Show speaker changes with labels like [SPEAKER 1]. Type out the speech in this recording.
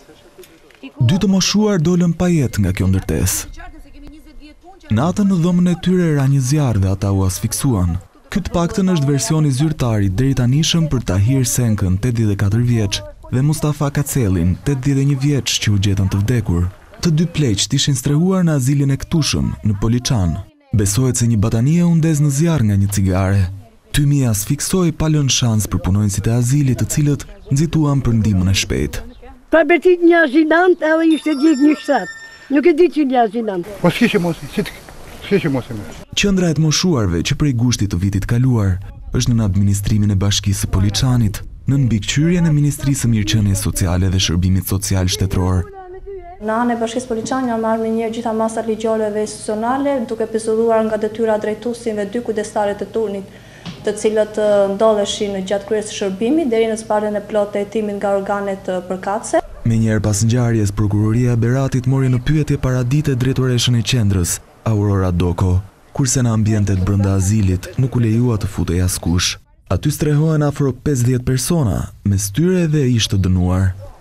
[SPEAKER 1] Dy të moshuar dolën pa jetë nga kjo ndërtesë. Natën në dhomën e tyre ra një zjarr dhe ata u asfiksuan. Ky të paktën është versioni zyrtar i deri tanishëm për Tahir Senkën, 84 vjeç, dhe Mustafa Kacellin, 81 vjeç, që u gjetën të vdekur. Të dy pleqt ishin strehuar në azilin e Ktushëm, në Poliçan. Besohet se një batanie u ndez në zjarr nga një cigare. Tymi asfiksoi pa lënë shans për punonjësit e azilit, të cilët nxituan për ndihmën e shpejtë.
[SPEAKER 2] Pa betit një azilant, edhe ishte gjithë një shtat. Nuk e di që një azilant.
[SPEAKER 3] Po s'kishe mos e me.
[SPEAKER 1] Qendra e të moshuarve që prej gushtit të vitit kaluar është në administrimin e Bashkisë së Poliçanit, në mbikëqyrjen e Ministrisë së Mirëqenies Sociale dhe Shërbimit Social Shtetëror.
[SPEAKER 4] Në anë e Bashkisë Poliçan janë marrë me njërë gjitha masat ligjore dhe institucionale, duke përzuruar nga detyra drejtuesin dhe 2 kujdestarët e turnit, të cilët ndodheshin gjatë kryes së shërbimit deri në zbardhjen e plotë të hetimit nga organet përkatëse.
[SPEAKER 1] Menjëherë pas ngjarjes, prokuroria e Beratit mori në pyetje paradite drejtoreshën e qendrës, Aurora Doko, kurse në ambientet brenda azilit nuk u lejua të futej askush. Aty strehohen afro 50 persona, mes tyre edhe ish të dënuar.